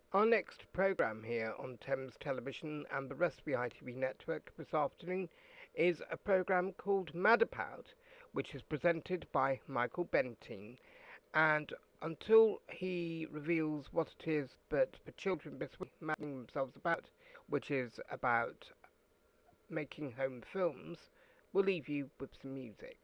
Our next programme here on Thames Television and the rest of the ITV network this afternoon is a programme called Madabout, which is presented by Michael Benteen. And until he reveals what it is that the children this week imagining themselves about, which is about making home films, we'll leave you with some music.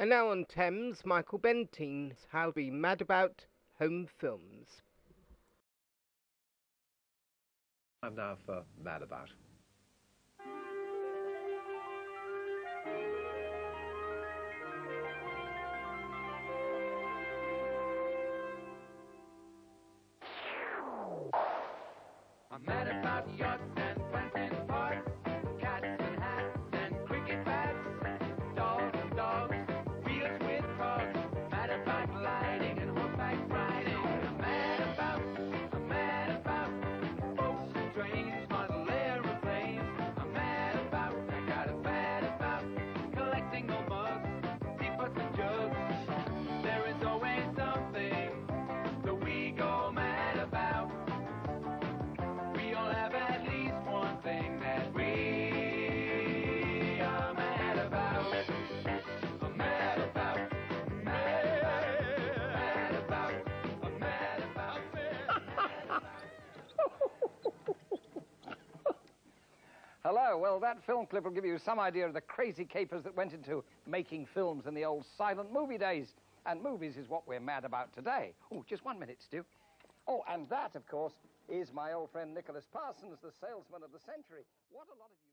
And now on Thames, Michael Benteen, how to be Madabout home films. Time now for Madabout. I'm mad about yachts and plantain parks, cats and hats and cricket bats, dogs and dogs, wheels with cogs, mad about gliding and horseback riding. I'm mad about boats and trains, model aeroplanes. I'm mad about, I got a mad about collecting old mugs, teapots and jugs. There is always something that we go mad about. We all have at least one thing that we are mad about. I'm mad about, mad about, I'm mad about. Hello, well that film clip will give you some idea of the crazy capers that went into making films in the old silent movie days. And movies is what we're mad about today. Oh, just 1 minute, Stu. Oh, and that, of course, is my old friend Nicholas Parsons, the salesman of the century. What a lot of you...